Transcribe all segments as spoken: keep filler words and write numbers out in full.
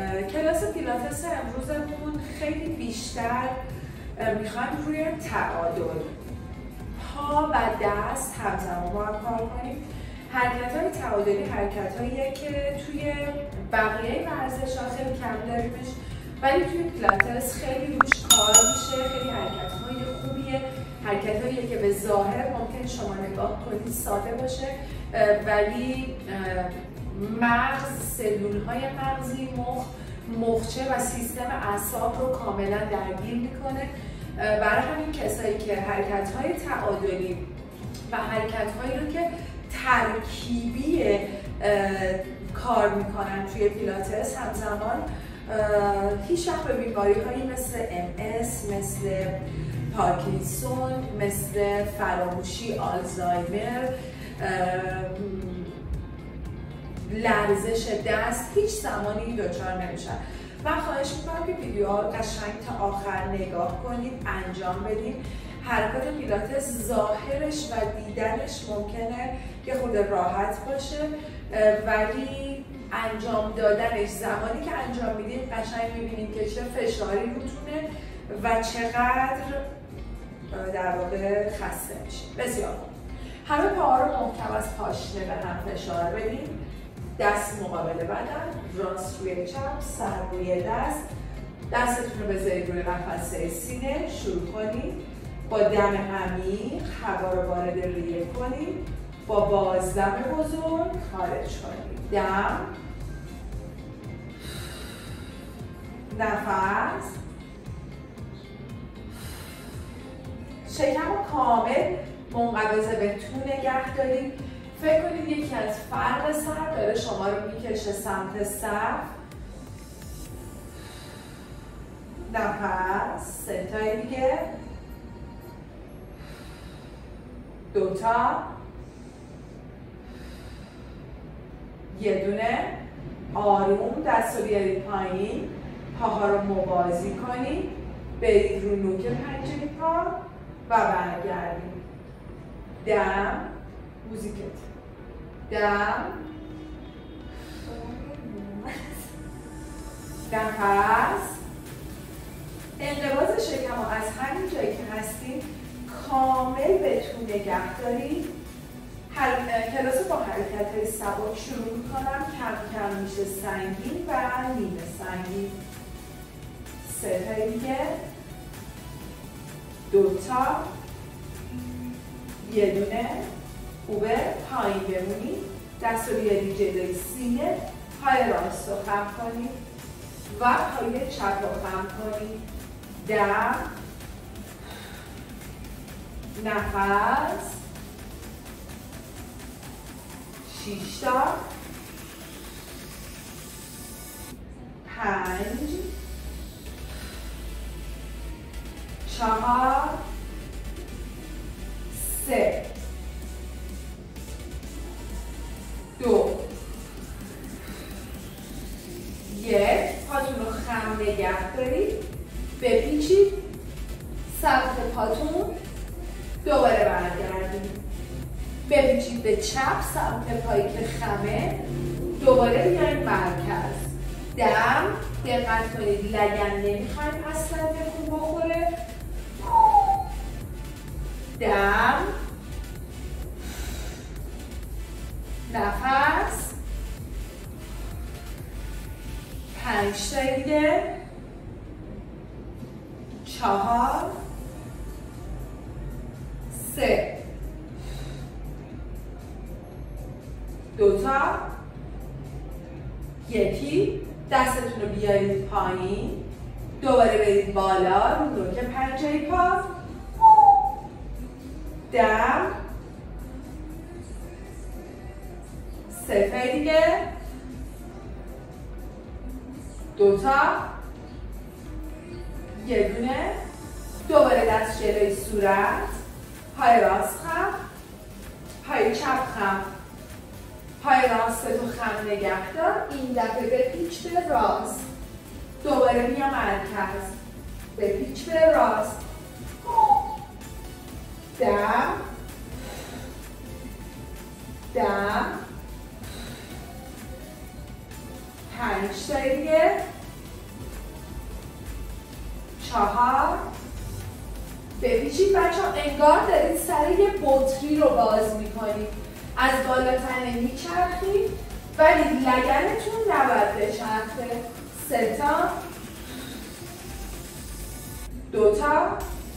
کلاس پیلاتس امروزمون خیلی بیشتر میخوایم روی تعادل پا و دست همزمان با هم کار کنیم. حرکت‌های تعادلی حرکت‌هاییه که توی بقیه ورزش‌ها خیلی کم داریمش، ولی توی پیلاتس خیلی روش کار میشه. خیلی حرکت‌های خوبیه، حرکت‌هاییه که به ظاهر ممکن شما نگاه کنید ساده باشه، ولی مغز، سلول‌های مغزی، مخ، مخچه و سیستم اعصاب رو کاملا درگیر میکنه. برای همین کسایی که حرکت‌های تعادلی و حرکت‌هایی رو که ترکیبی کار میکنن توی پیلاتس همزمان هیچ وقت به بیماری‌هایی مثل ام اس، مثل پارکینسون، مثل فراموشی، آلزایمر، لرزش دست هیچ زمانی دچار نمیشن. من خواهش میکنم که ویدیوها رو قشنگ تا آخر نگاه کنید، انجام بدید. حرکات پیلاتس ظاهرش و دیدنش ممکنه که خود راحت باشه، ولی انجام دادنش زمانی که انجام میدید قشنگ میبینید که چه فشاری روتونه و چقدر در واقع خسته میشید. بسیار خوب. همه پاها رو محکم از پاشنه به هم فشار بدید. دست مقابل بدن، راست روی چپ، سر روی دست. دستتون رو بذارید روی قفسه سینه. شروع کنید. با دم عمیق هوا رو وارد ریه کنید. با بازدم بزرگ خارج کنید. دم، نفس، شکم رو کامل منقبض به تو نگه دارید. فکر کنید یکی از فرق سر داره شما رو میکشه سمت سقف. نفس، سه تای دیگه، دوتا، یه دونه. آروم دست رو بیارید پایین، پاها رو موازی کنید، برید رو نوک پنجه پا و برگردید. دم، موزیکت، دم، نفس. انقباض شکم رو از همین جایی که هستید کامل به تو نگه دارید. کلاس با حرکت‌های سبک شروع می‌کنم، کم کم میشه سنگین و نیمه سنگین. سه تا دیگه، دوتا، یه دونه. خوبه، پایین بمونید. دست رو بیارید جلوی سینه، پای راست رو خم کنید و پای چپ رو خم کنید. دم، نفس، شش تا، پنج، چهار، سه، دو، یک. پاتون رو خم نگه دارید، بپیچید سمت پاتون، دوباره برگردید، بپیچید به چپ سمت پایی که خمه، دوباره بیاین مرکز. دم، دقت کنید لگن نمیخواید اصلا تکون بخوره. دم، نفس، پنج تا دیگه، چهار، سه، دوتا، یکی. دستتون رو بیارید پایین، دوباره برید بالا رو نوک پنجه پا. دم، سه تا دیگه، دوتا، یه دونه. دوباره دست جلوی صورت، پای راست خم، پای چپ خم، پای راست تو خم نگه دار. این دفعه به پیچ به راست، دوباره بیا مرکز، به پیچ به راست. دم، دم، پنج تا دیگه، چهار. بپیچید بچه ها، انگار دارید سر یه بطری رو باز میکنید. از بالا تنه میچرخید ولی لگنتون نباید بچرخه. سه تا، دو تا،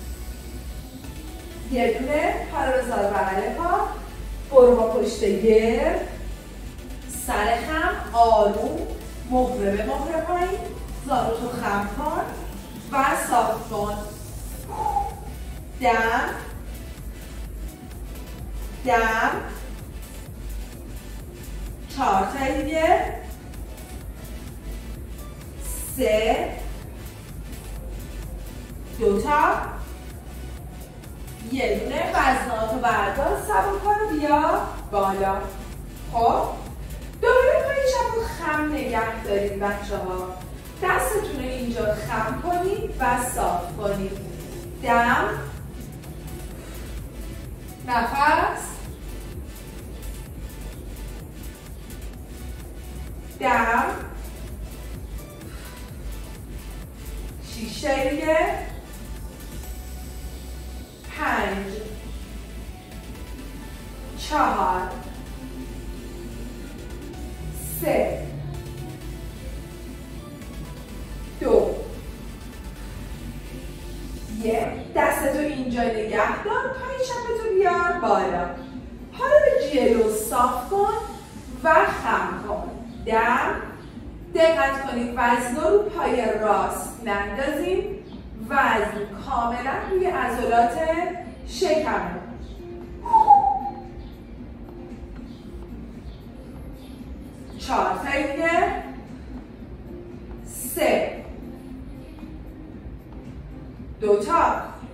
یه دونه. پا رو بذار بغل پا، برو با پشت گرد، سر خم، آروم، مهره به مهره پایین، زانوتو خم کن و صاف کن. دم دم. چهار تا دیگه. سه، دو تا، یه دونه. وزناتو بردار، سبک کن، بیا بالا. خب دوباره پای چپو خم نگه دارید بچه ها. دستتون رو اینجا خم کنید و صاف کنید. دم، نفس، دم. شیش تا دیگه. پنج، چهار، سه، دو، یک. دستتو اینجا نگه دار، پای چپتو بیار بالا. حالا به جلو صاف کن و خم کن. دم. دقت کنید وزن رو پای راست نندازیم، وزن کاملا روی عضلات شکمه. چهار تا دیگه. سه، دو تا،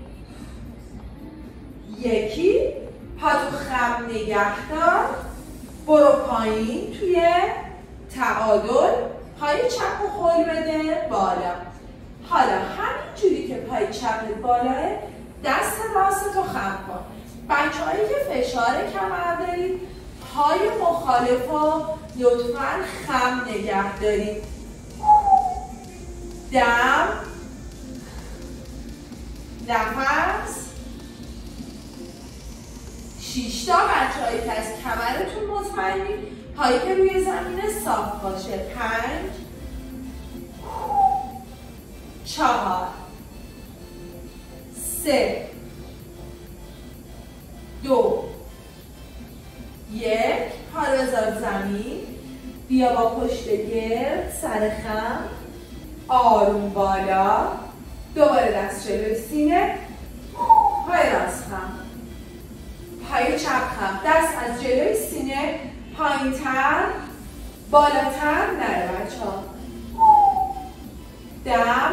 یکی. پا تو خم نگه دار، برو پایین توی تعادل. پای چپ رو خل بده بالا. حالا همین جوری که پای چپت بالاه، دست راست رو خم کن. بچه هایی که فشار کمر دارید، پای مخالف رو لطفاً خم نگه دارید. دم، نفس. شیش تا. بچه هایی که از کمرتون مطمئنید، پایی که روی زمین صاف باشه. پنج، چهار، سه، دو، یک. پا رو بذار زمین، بیا با پشت گرد، سر خم، آروم بالا. دوباره دست جلوی سینه، پای راست خم، پای چپ خم. دست از جلوی سینه پایین تر، بالاتر نره بچه ها. دم.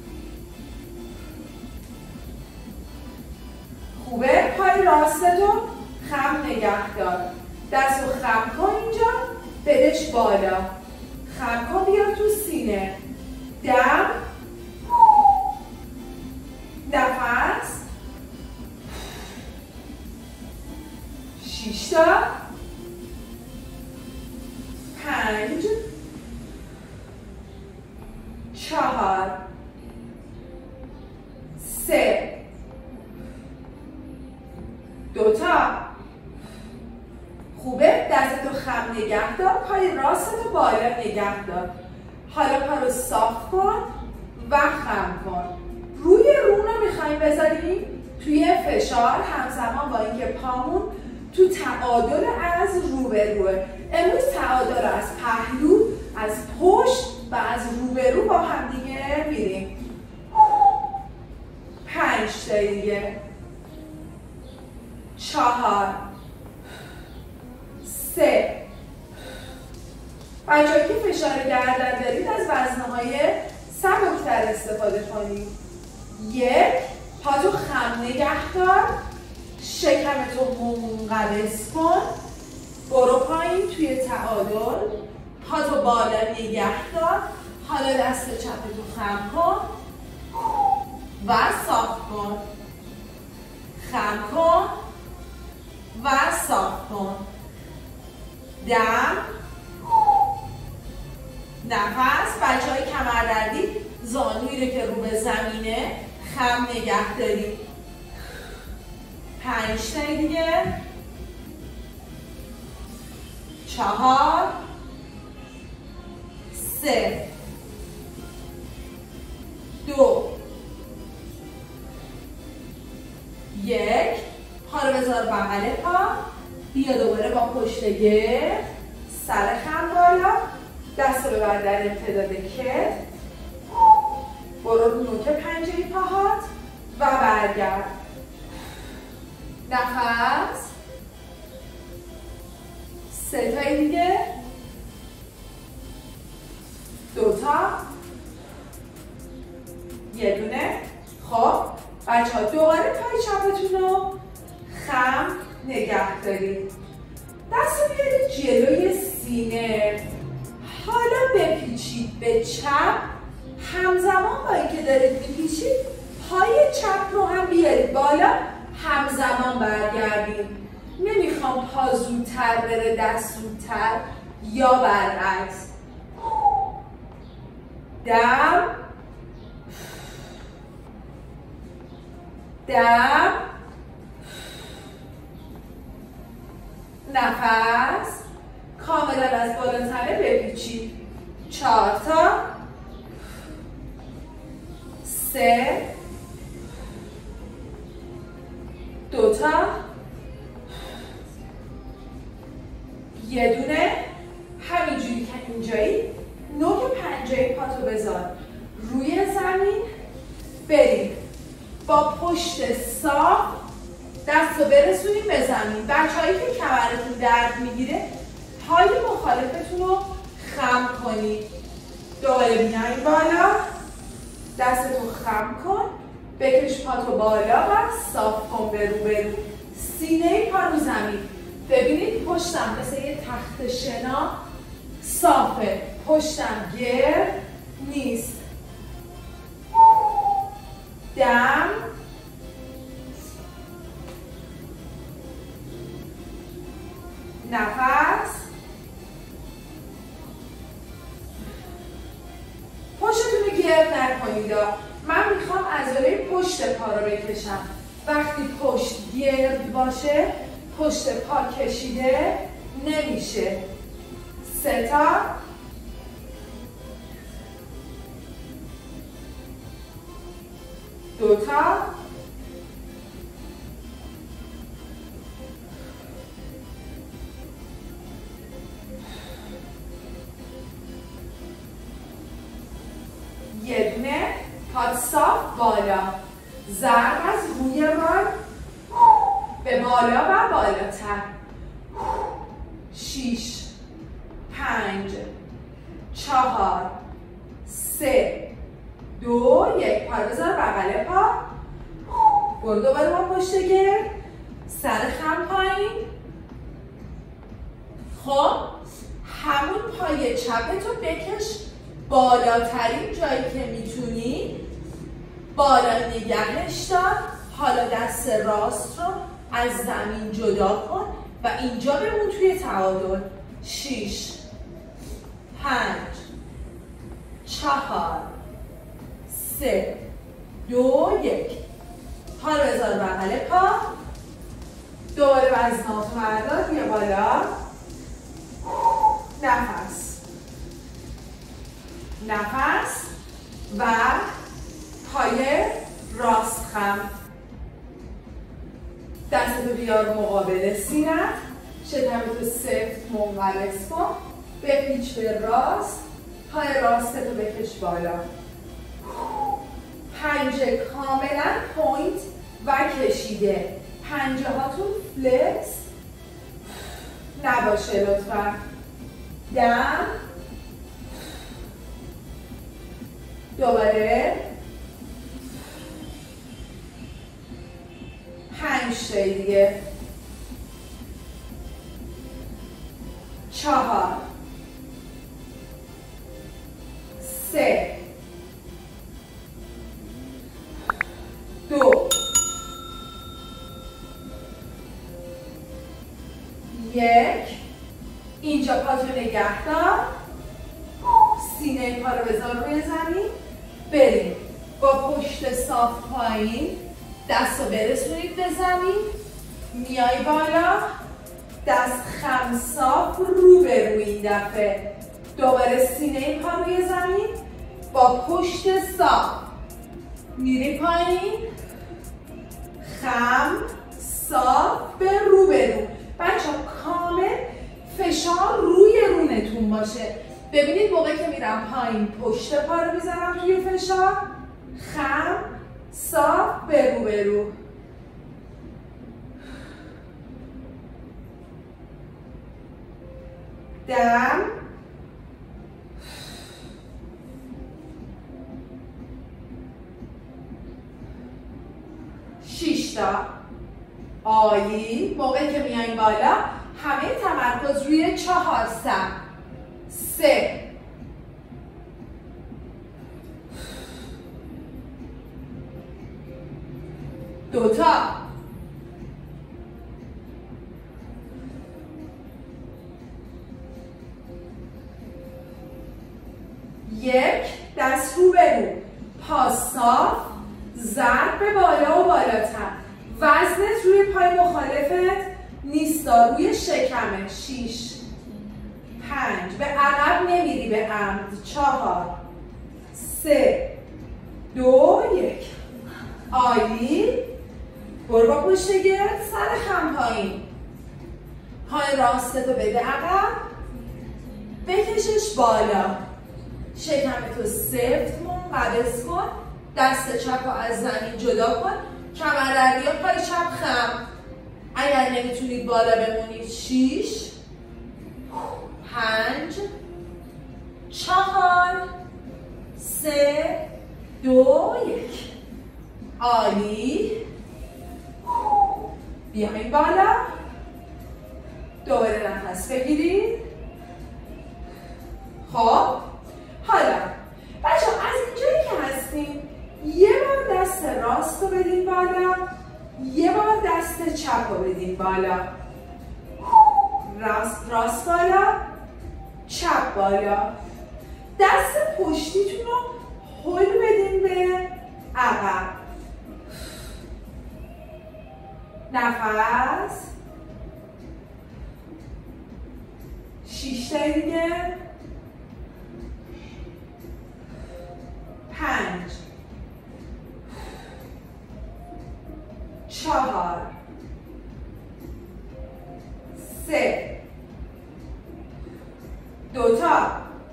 خوبه. پای راستتو خم نگه دار. دستو خم کن اینجا، بدش بالا. خم کن، بیا تو سینه. دم، نفس. شیش تا. پنج، چهار، سه، دو تا. خوبه. دستتو خم نگه دار، پای راستتو بالا نگه دار. حالا پا رو صاف کن و خم کن. روی رون رو میخوایم بذاریم توی فشار، همزمان با اینکه پامون تو تعادل از رو به روه. امروز تعادل از پهلو، از پشت و از رو به رو با هم دیگه میریم. پنج تا دیگه. چهار، سه. بچه‌هایی که فشار گردن دارید از وزنه‌های سبک‌تر استفاده کنید. یک. پا تو خم نگه دار، شکمتو منقبض کن، برو پایین توی تعادل. پا تو بالا نگه دار. حالا دست چپتو خم کن و صاف کن. خم کن و صاف کن. دم، نفس. بچه های کمردردی زانویی رو که رو به زمینه خم نگه داری. پنج تا دیگه. چهار. سه. دو. یک. پا رو بذار بغل پا. بیا دوباره با پشت گرد. سر خم بالا. دست رو ببر در امتداد کتف. برو رو نوک پنجه پاهات و برگرد. نفس. سه تای دیگه. دوتا. یه دونه. خب بچه ها دوباره پای چپتون رو خم نگه دارید. دست رو بیارید جلوی سینه. حالا بپیچید به چپ. همزمان با اینکه دارید میپیچید پای چپ رو هم بیارید بالا. همزمان برگردید. نمیخوام پا زودتر بره دست زودتر یا برعکس. دم دم. نفس. کاملا از بالا تنه بپیچید. چهار تا. سه. دوتا. یه دونه. همینجوری که اینجایی نوک پنجه پاتو بذار روی زمین. برید با پشت صاف دست رو برسونید به زمین. بچه‌هایی که کمرتون درد میگیره پای مخالفتون رو خم کنید. دوباره بیاین بالا. دستتو خم کن. بکش پاتو بالا و صاف کن برو برو. سینه پا رو زمین. ببینید پشتم مثل یه تخت شنا صافه. پشتم گرد نیست. دم. نفس. پشتتون رو گرد نکنید. من میخوام عضله پشت پا رو بکشم. وقتی پشت گرد باشه پشت پا کشیده نمیشه. سه تا. دو تا. یه دونه. پات صاف بالا. ضرب از روی ران به بالا و بالاتر. شیش. پنج. چهار. سه. دو. یک. پا بذار بغل پا. برو دوباره با پشت گرد. سر خم پایین. خب همون پای چپتو بکش بالاترین جایی که میتونی. بالا نگهش دار. حالا دست راست رو از زمین جدا کن و اینجا بمون توی تعادل. شیش. پنج. چهار. سه. دو. یک. پا رو بذار بغل پا. دوباره وزناتو بردار. بیا بالا. نفس. نفس و پای راست خم. دستتو بیار مقابل سینه. شکمتو سفت منقبض کن. بپیچ به راست. پای راستتو بکش بالا. پنجه کاملا پوینت و کشیده. پنجه هاتون فلکس نباشه لطفا. دم. دوباره. پنج تایی دیگه. چهار. سه. دو. یک. اینجا پاتو نگه دار. سینه پا رو بذار روی زمین. بریم با پشت صاف پایین، دست رو برسونید به زمین، میای بالا، دست خم صاف رو به روی این دفعه. دوباره سینه پا روی زمین، با پشت صاف میری پایین، خم صاف به رو به رو. بچه ها کامل فشار روی رونتون باشه. ببینید موقع که میرم پایین پشت پا رو میزنم توی فشار، خم صاف به رو به رو. دم شش تا. عالی. موقعی که میاییم بالا همه تمرکز روی چهار سم. سه، دوتا، یک، دست رو به رو، پا صاف، ضرب به بالا و بالاتر. وزنت روی پای مخالفت نیست، روی شکمه. شیش، پنج، به عقب نمیری به عمد. چهار، سه، دو، یک. عالی. برو با پشت گرد، سر خم پایین. پای راستتو بده عقب، بکشش بالا. شکمتو سفت منقبض کن، دست چپ رو از زمین جدا کن، کمر در بیا، پای چپ خم. اگر نمیتونید بالا بمونید، شیش، پنج، چهار، سه، دو، یک. عالی. بیاین بالا، دوباره نفس بگیرید. خب حالا بچه از اینجایی که هستیم یه بار دست راست رو بدین بالا، یه بار دست چپ رو بدین بالا. راست راست بالا، چپ بالا. دست پشتیتون رو هل بدین به عقب. نفس. شیش تا دیگه. پنج، چهار، سه، دوتا،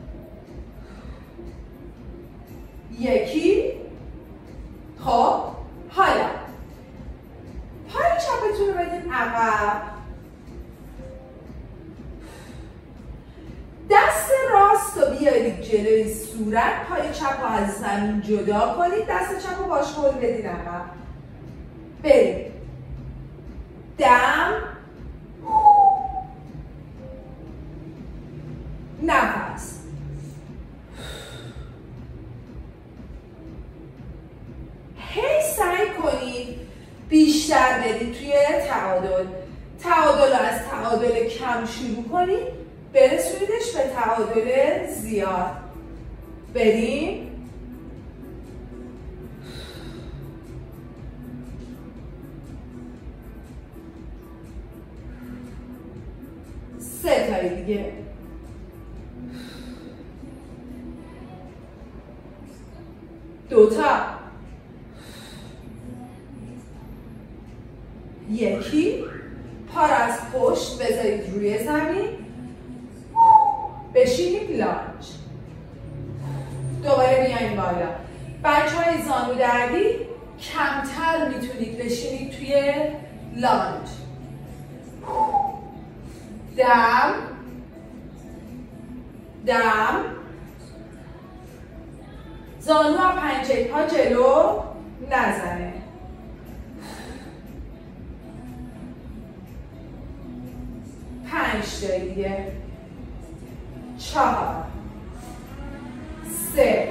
یکی. خب حالا پای چپتون رو بدین عقب، دست راست رو بیارید جلوی صورت، پای چپ رو از زمین جدا کنید، دست چپ رو باش هل بدین عقب. برید. دم، نفس. هی سعی کنید بیشتر برید توی تعادل. تعادل رو از تعادل کم شروع کنید، برسونیدش به تعادل زیاد. بریم. سه تایی دیگه. دوتا، یکی. پا را از پشت بذارید روی زمین، بشینید لانج. دوباره بیاین بالا. بچه های زانو دردی کمتر میتونید بشینید توی لانج. دم، دم. زانو و پنجه پا جلو نزنه. پنج تا دیگه. چهار، سه،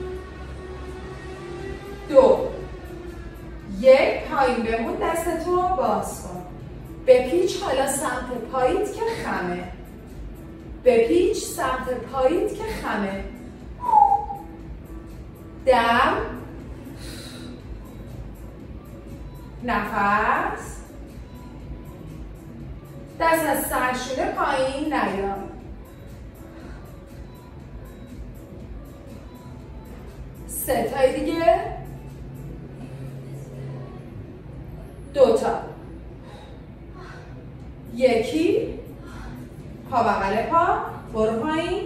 دو، یک. پایین بمون، دستتو باز کن. بپیچ حالا سمت پاییت که خمه. بپیچ سمت پاییت که خمه. دم، نفس، دست از سرشونه پایین نیا. سه تای دیگه. دو تا. یکی. پا بغل پا. برو پایین.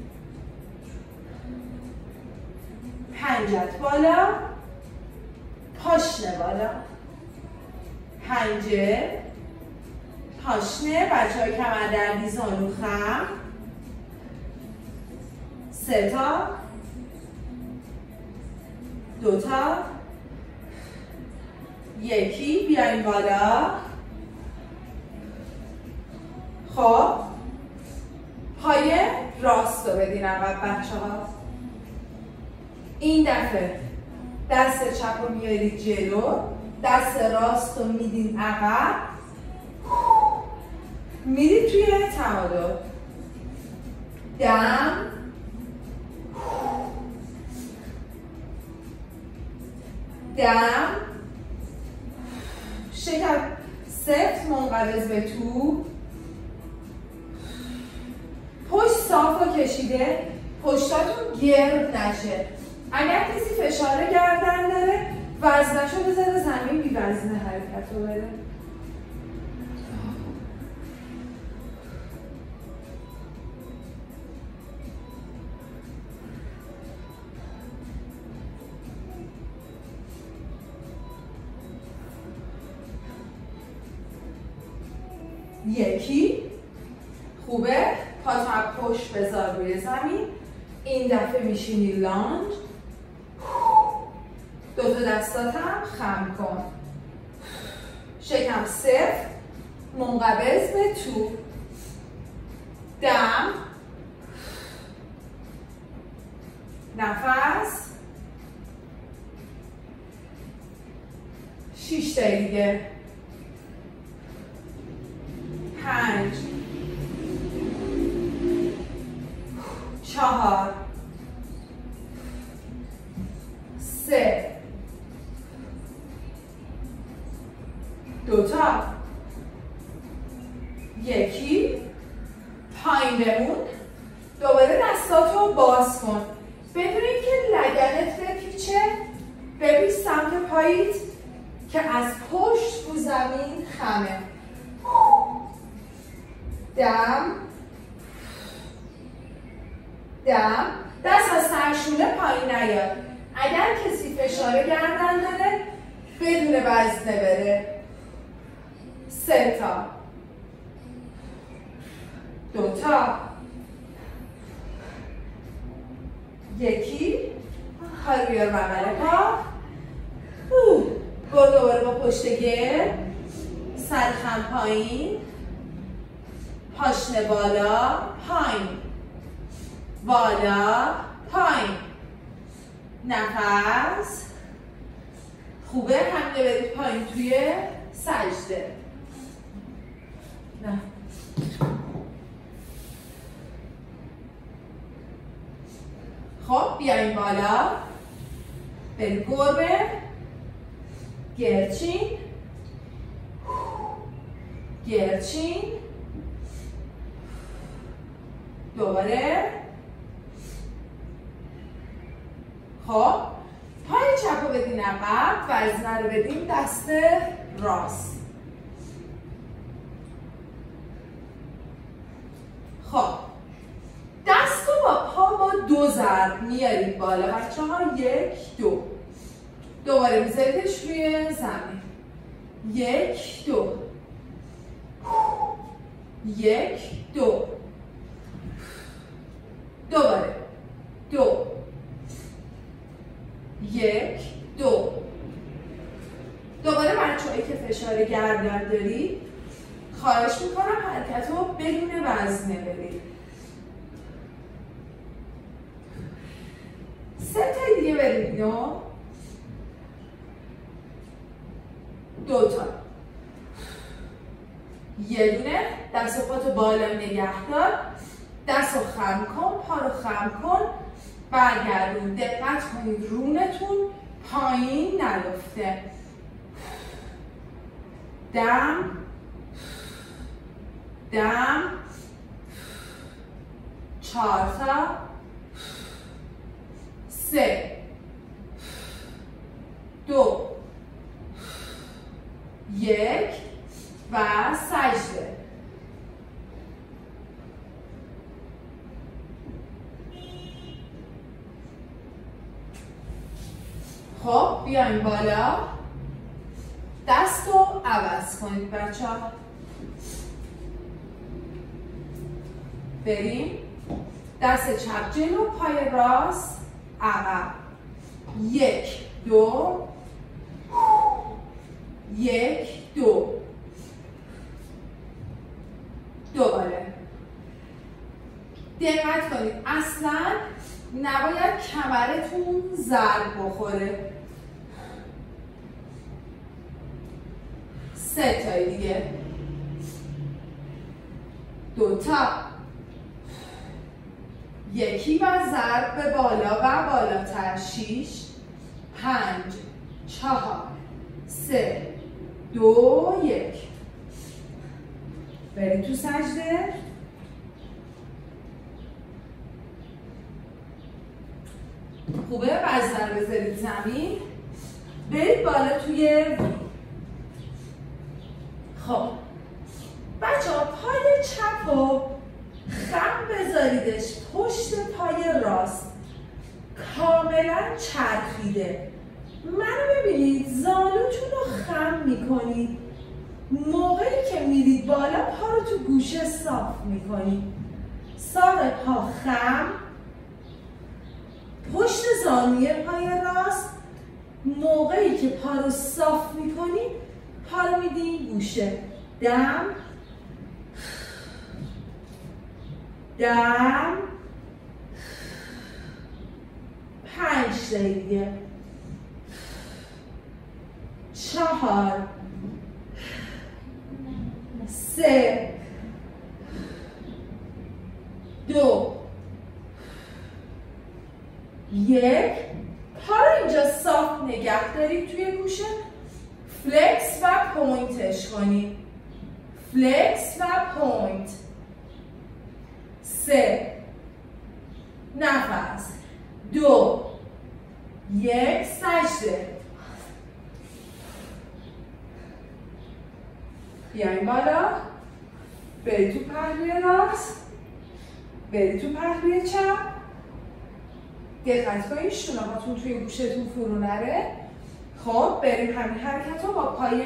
پنجت بالا. پاشنه بالا. پنجه. پاشنه. بچه های کمر دردی زانو خم. سه تا. دو تا. یکی. بیاین بالا. خب پای راست رو بدین عقب بچه ها. این دفعه دست چپ رو میارید جلو، دست راست رو میدین عقب، میرید توی تعادل. دم، دم، شکم سفت منقبض به تو، پشت صاف و کشیده، پشتاتون گرد نشه. اگر کسی فشار گردن داره وزنشو بذاره زمین، بی وزنه حرکت رو بده. یکی. خوبه. پا تا پشت بذار روی زمین. این دفعه میشینی لانج. دو تا دستات هم خم کن. شکم صفر، منقبض به تو. دم، نفس. شیش تا دیگه. پنج، چهار، سه، دوتا، یکی، پایین بمون. دوباره دستاتو باز کن. بدون اینکه لگنت بپیچه، بپیچ سمت پاییت که از پشت رو زمین خمه. دم، دم، دست از سرشونه پایین نیاد. اگر کسی فشار گردن داره بدون وزنه بره. سه تا، دو تا، یکی. پا بیار بغل پا. برو دوباره با پشت گرد، سر خم پایین، پاشنه بالا، پایین، بالا، پایین. نفس. خوبه. حمله برید پایین توی سجده. نه. خب بیاین بالا. برید گربه. گرچین. گرچین. دوباره. خب پای چپ رو بدین عقب، وزنه رو بدین دست راست. خب دست رو با پا با دو ضرب میارید بالا بچه ها. یک، دو. دوباره میذاریدش روی زمین. یک، دو. یک، دو. دوباره. دو. یک، دو. دوباره بچه‌هایی که فشار گردن دارید خواهش میکنم حرکت رو بدون وزنه برید. سه تا دیگه برید. نو. دو تا. یه دونه. دست و پاتو بالا نگه دار. دست رو خم کن. پا رو خم کن. برگردون. دقت کنید رونتون پایین نیفته. دم دم چهار تا سه دو یک و سجده. خب بیایم بالا، دست رو عوض کنید بچه ها. بریم دست چپ جلو، پای راست عقب. یک دو یک دو. دوباره دقت کنید اصلا نباید کمرتون ضرب بخوره. سه تای دیگه. دو تا. یکی و ضرب به بالا و بالاتر. شیش پنج چهار سه دو یک. برید تو سجده. خوبه وزن رو بذارید زمین. برید بالا توی خب بچه ها پای چپ رو خم بذاریدش پشت پای راست، کاملا چرخیده. منو ببینید زانوتون رو خم میکنید. موقعی که میرید بالا پا رو تو گوشه صاف میکنید. ساق پا خم، پشت زانوی پای راست. موقعی که پا رو صاف میکنید پا رو میدین گوشه. دم دم پنج دیگه. چهار سه دو یک. پا رو اینجا صاف نگه دارید توی گوشه. فلکس و پوینتش کنید. فلکس و پوینت. سه نفس. دو یک سجده. بیاین بالا. برید تو پهلوی راست. برید تو پهلوی چپ. دقت کنید شونه هاتون توی گوشتون فرو نره. خب بریم همین حرکت رو با پای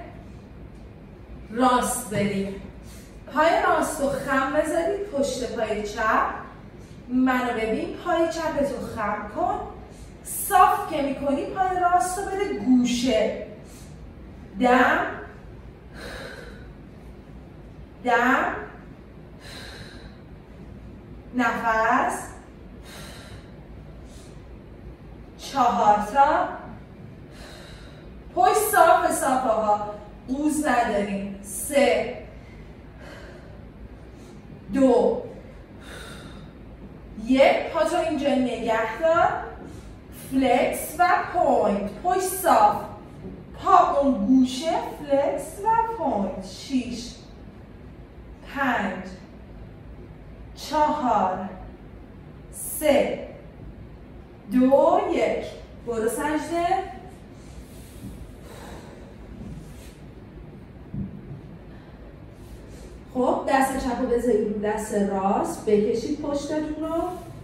راست بریم. پای راست رو خم بذارید پشت پای چپ. منو ببین، پای چپتو خم کن. صاف که میکنی پای راست رو بده گوشه. دم دم نفس. چهار تا. پشت صاف صاف آقا، قوز نداریم. سه دو یک. پاتو اینجا نگه دار. فلکس و پوینت. پشت صاف، پا اون گوشه. فلکس و پوینت. شیش پنج چهار سه دو یک. برو سجده. خب دست چپ رو بذارید رو دست راست. بکشید پشتتون رو.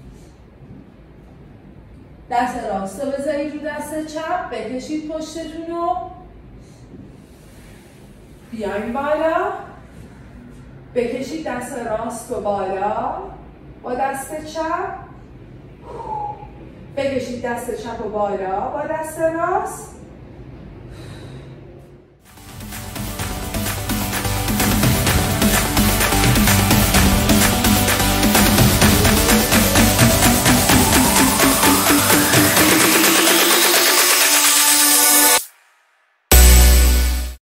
دست راست رو بذارید رو دست چپ. بکشید پشتتون رو. بیاین بالا. بکشید دست راست رو بالا با دست چپ. بکشید دست چپ رو بالا با دست راست.